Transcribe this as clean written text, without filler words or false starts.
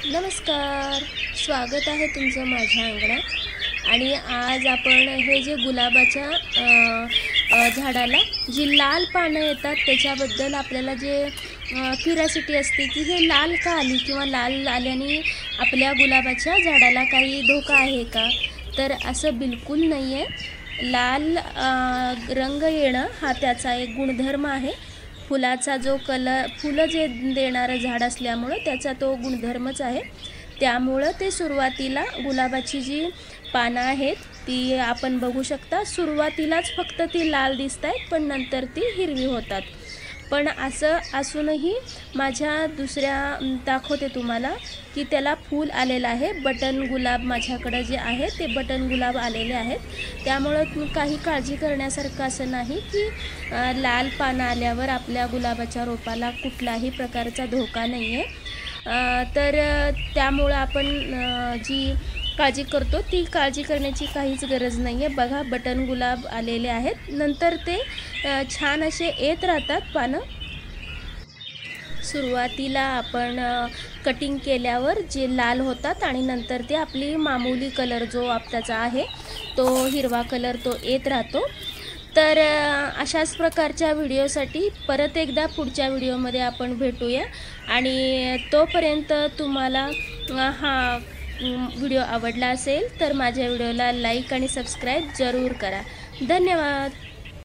नमस्कार, स्वागत आहे तुमचं माझ्या अंगणात। आणि आज आपण हे जे गुलाबाच्या झाडाला जी लाल पानं येतात त्याच्याबद्दल आपल्याला जे क्युरियोसिटी असते की हे लाल का आली किंवा लाल आल्याने आपल्या गुलाबाच्या झाडाला काही धोका आहे का, तर असं बिलकुल नाही आहे। लाल रंग येणं हा त्याचा एक गुणधर्म आहे। फुलाचा जो फुलं जे देणारं झाड असल्यामुळं त्याचा तो गुणधर्मच आहे। त्यामुळं ते सुरुवातीला गुलाबाची जी पानं आहेत ती आपण बघू शकता, सुरुवातीलाच फक्त ती लाल दिसत आहेत, पण नंतर ती हिरवी होतात। पण असं असूनही माझ्या दाखवते तुम्हाला की त्याला फूल आलेलं आहे। बटन गुलाब माझ्याकडे जे आहे ते बटन गुलाब आलेले आहेत। त्यामुळं काही काळजी करण्यासारखं असं नाही की लाल पानं आल्यावर आपल्या गुलाबाच्या रोपाला कुठलाही प्रकारचा धोका नाही आहे। तर त्यामुळं आपण जी काळजी करतो ती काळजी करण्याची काहीच गरज नाही आहे। बघा, बटन गुलाब आलेले आहेत, नंतर ते छान असे येत राहतात पानं। सुरुवातीला आपण कटिंग केल्यावर जे लाल होतात आणि नंतर ते आपली मामूली कलर जो त्याचा आहे तो हिरवा कलर तो येत राहतो। तर अशाच प्रकारच्या व्हिडिओसाठी परत एकदा पुढच्या व्हिडिओमध्ये आपण भेटूया। आणि तोपर्यंत तुम्हाला हा व्हिडिओ आवडला असेल तर माझ्या व्हिडिओला लाईक आणि सबस्क्राईब जरूर करा। धन्यवाद।